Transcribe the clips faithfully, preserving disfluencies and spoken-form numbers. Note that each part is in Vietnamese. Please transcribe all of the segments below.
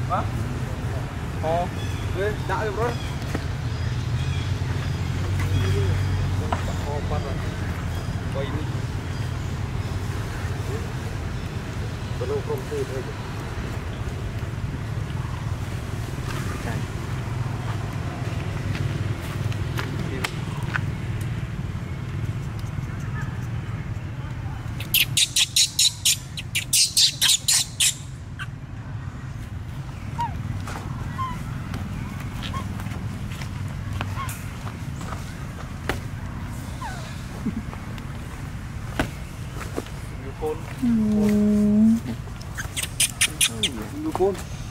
Hả? Ồ, ghê, đã được rồi. Ồ, bắt rồi. Quay đi. Tôi lâu không tư thôi. Con nhiều con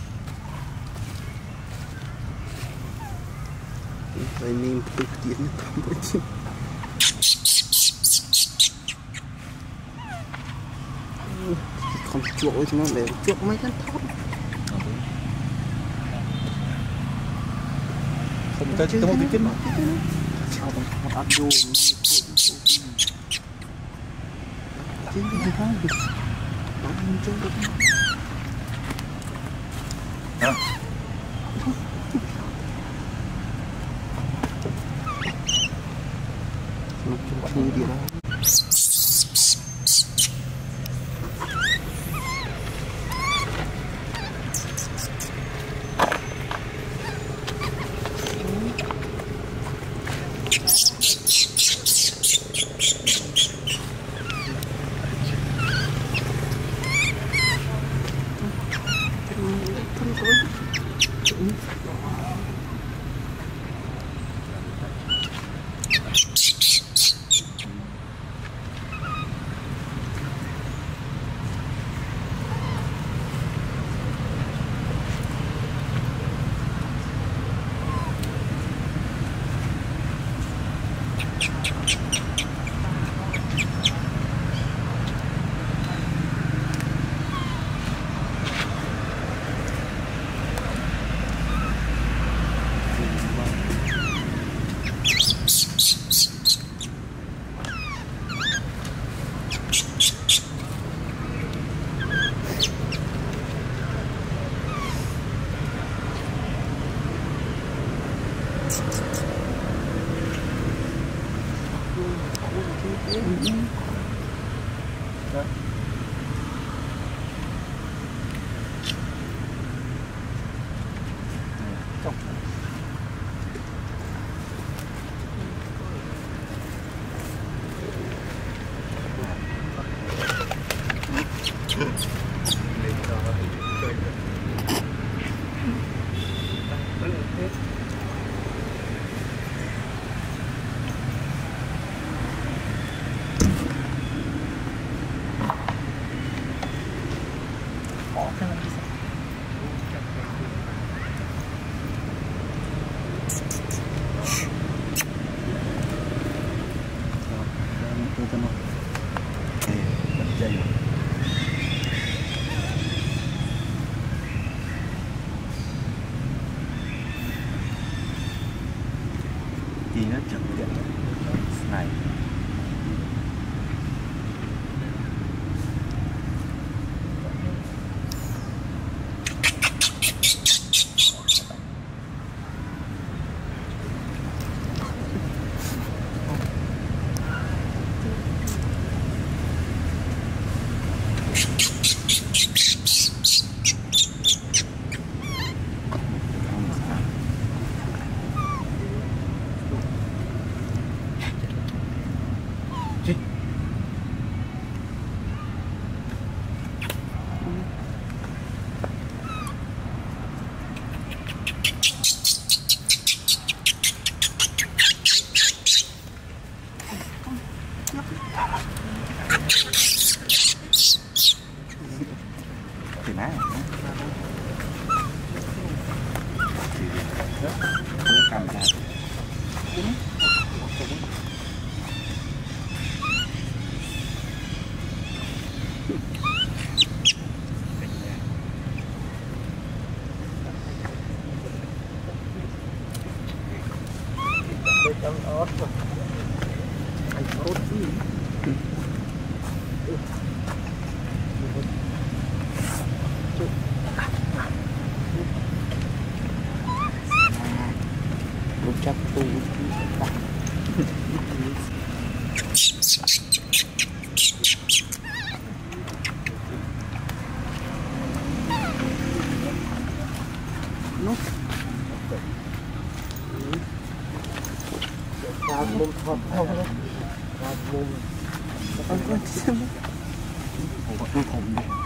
đây mình tự tiến không chuột cho nó để chuột mấy cái thóc không cho chúng tôi kiếm sao mà ăn vô trên cái thang được ăn trên cái hả nó chung chung đi đâu thì nó trực tiếp này thì má cầm ra chắp tu mồm thọt thọt mồm con con xem ủa con thùng này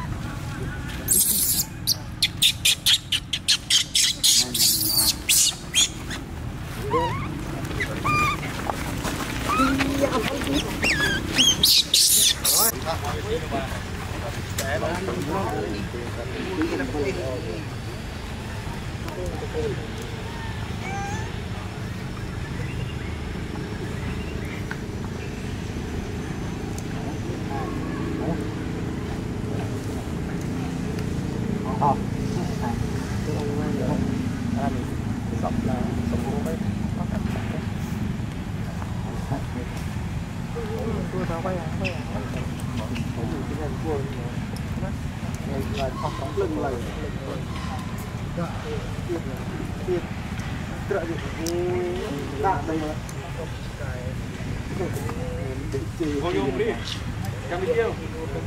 Vô dùng đi, cầm đi tiêu.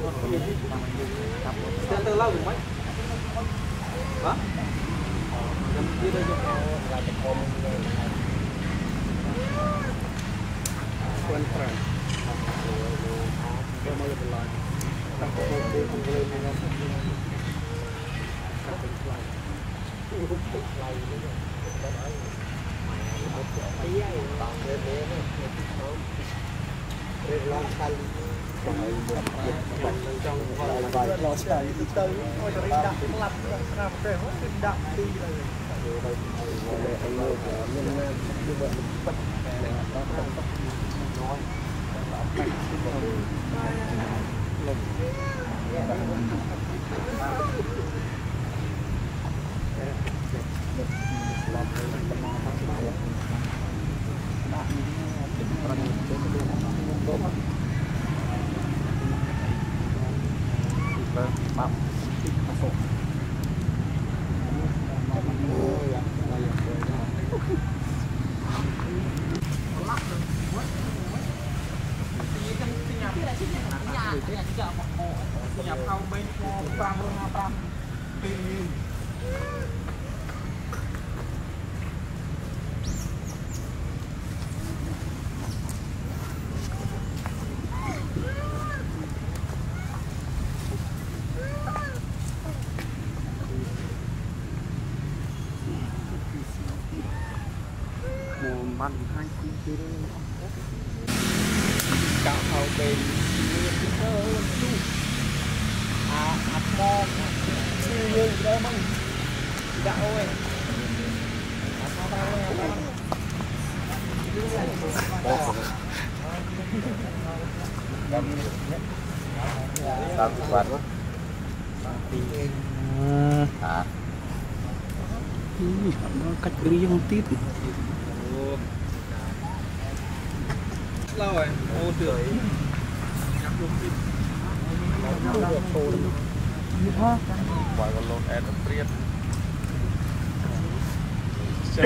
Tên từ lâu rồi mấy? Hả? Cầm đi đây cho là cái con quân franc. Cái mới được lại. Tập có một cái không lên này nó. Tậpเป็นlại. Hút được lại nữa. Cái gì tao lên đấy nó cái lon xanh trong vài lon xanh từ từ thôi cho đặt lặp làm cái hết đặt đi rồi anh ơi nhân nam như vậy bắt này nó không nói bắp nhập không bên pram pram ban hai kia cạo thầu về à hạt mo siêu như đó mong đạo ơi sao quạt quá à nó cách riêng tít lâu rồi ô tưởi nhắm luôn đi nó được thôi ha quả còn lột em nó priết chết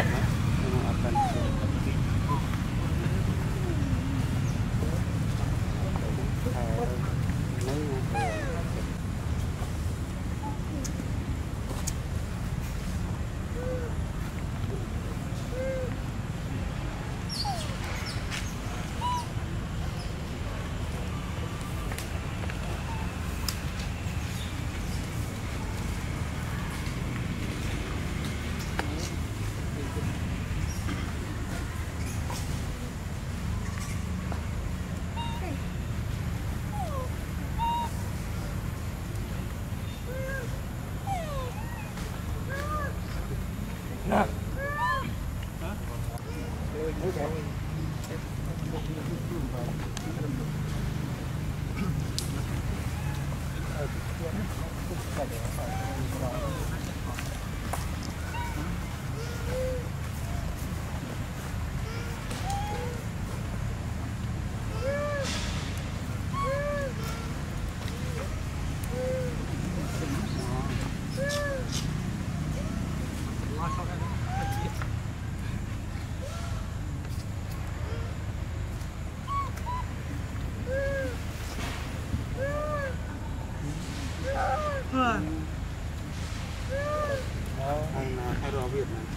thay đồ Việt này.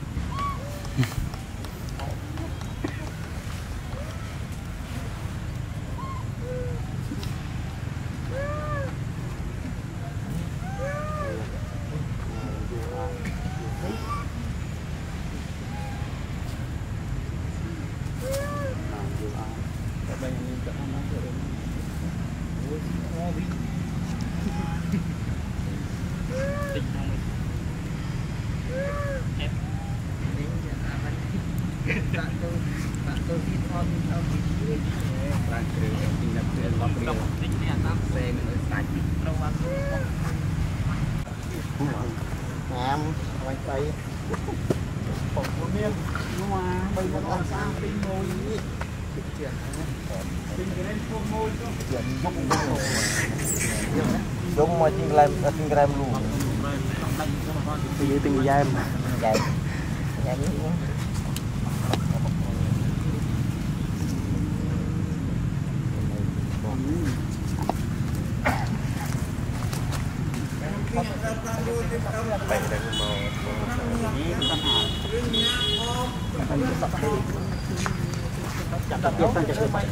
Nam quay tay phòng của miên nhưng mà bây giờ nó sang tinh môi chuyện tinh cái này phô môi chuyện giống mà tinh làm tinh làm luôn bây giờ tinh dai mà dai dai Hãy subscribe cho kênh Ghiền Mì Gõ để không bỏ lỡ những video hấp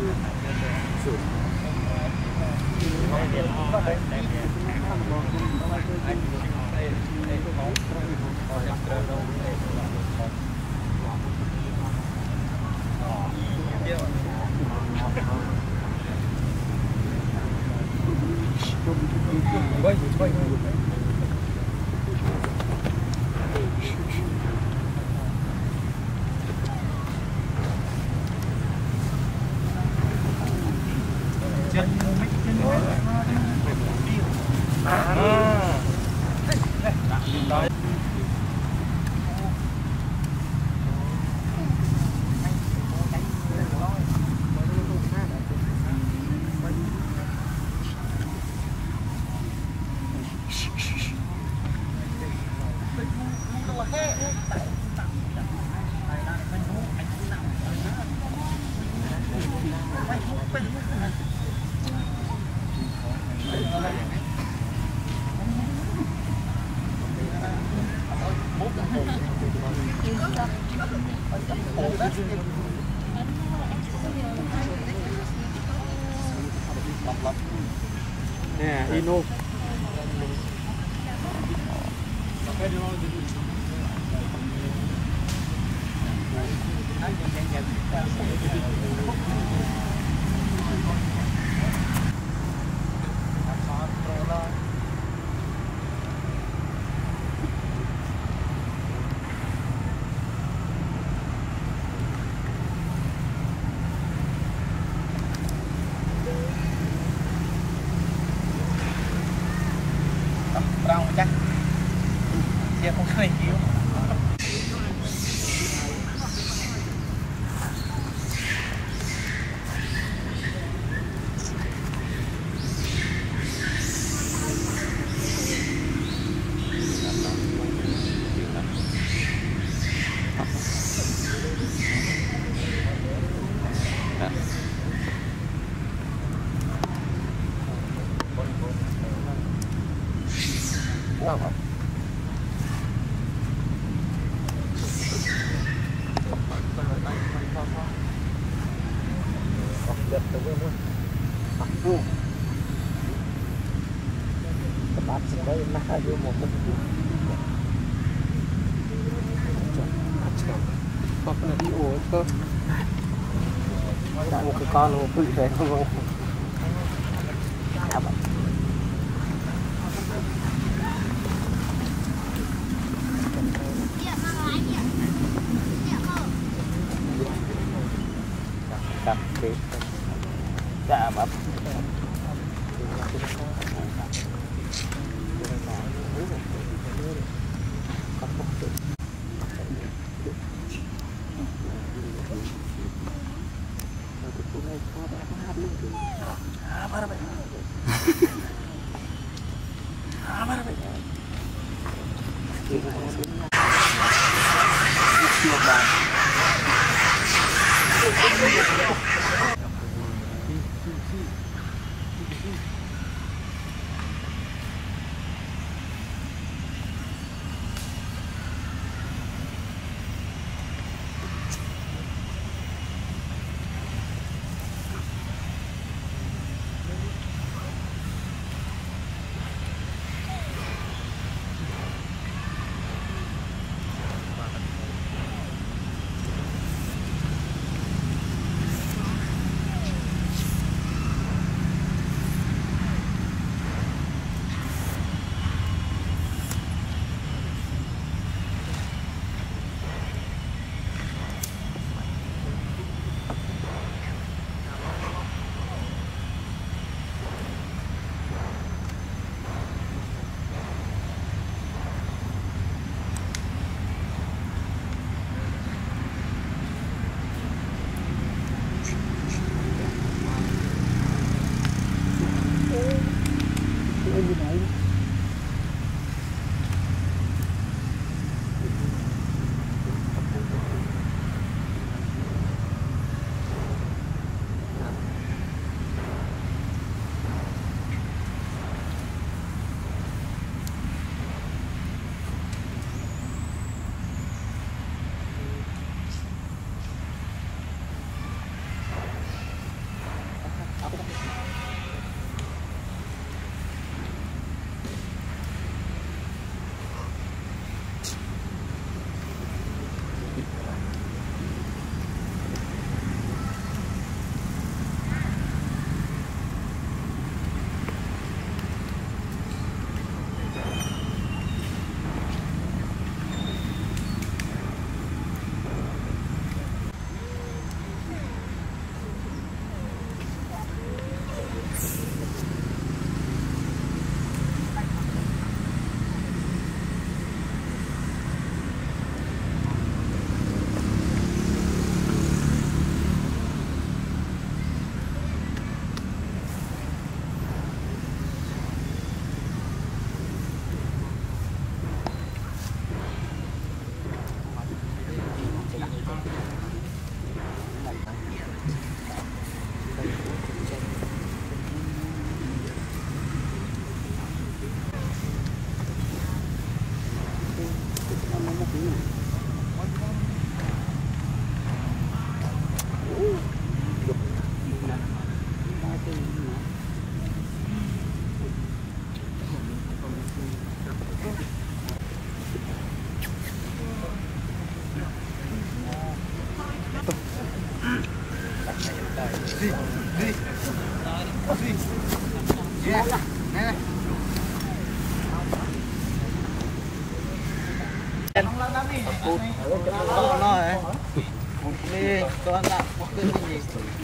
nè ino rau chắc giờ không thấy nhiều ngon không? Đẹp tới với muốn bắt vuông các bạn sẽ đây là vô một cái hoặc là đi ổ cơ đã một cái con một cái thế không cặp cái chả bắp Đi, đi. Đi. Yeah. Này này. Cút. Nó nói. Đi, con lại có cái gì?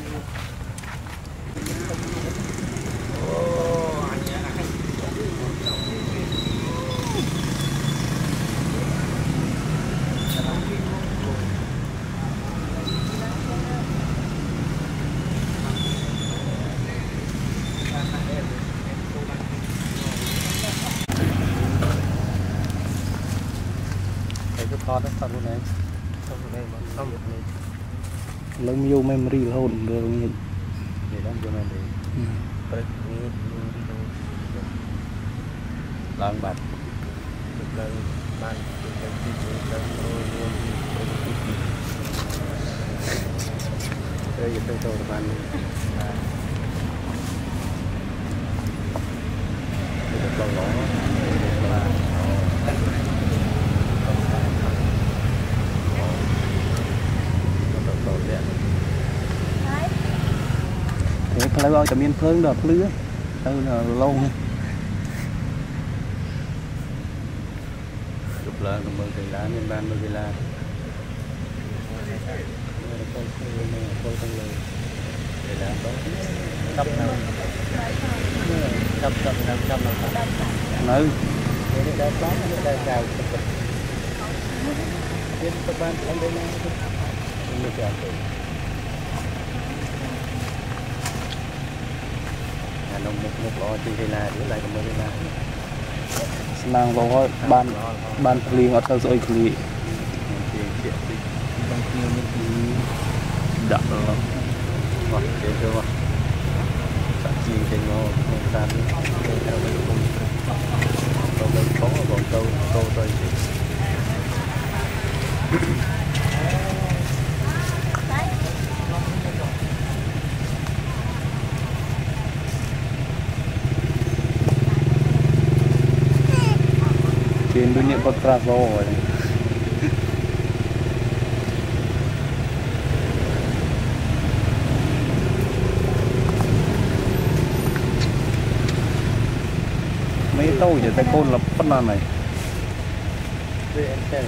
Con đó sao này sao này mà xong được này lớn nhiều memory là hồn rồi nhìn để đóng cho mình để lần bạc lần bàn đây là tôi tôi bàn được con lỗ là thế phải gọi cho miền phương được lứa đâu là lâu nha chụp là mười cây lá miền ban mười cây lá con con con lời để làm đó đắp nào đắp đắp đắp đắp nào nữ để đắp đó để cào trên các bạn ở đây này mình chào nông một một lọ thì thế là giữ lại cái mới là nàng vào ban ban clean ở tàu rồi clean đậm lắm hoặc thế thôi sẵn chi trên ngô không tan theo cái không câu đây có còn câu câu đây thì trên dunia kontra rồi mấy tôi giờ tay côn là phân nào này rồi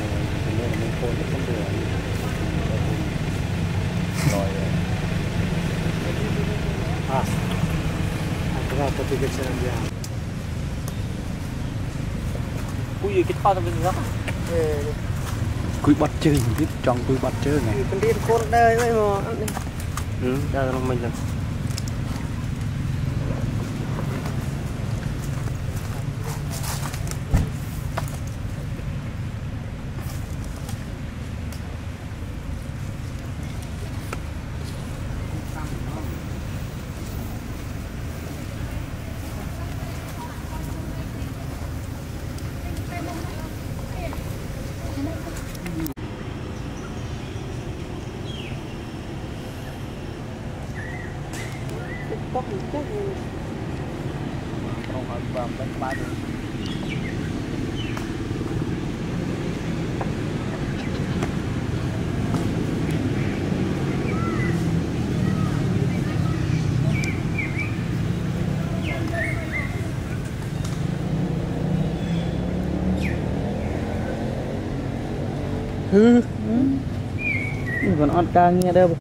à ra có thể xem ra cúi cái to bên đó cúi bắt chơi biết trong cúi bắt chơi này con điên con đời vậy mà ừ đây là mình rồi không phải vào đánh ba được hư còn on ca nghe đâu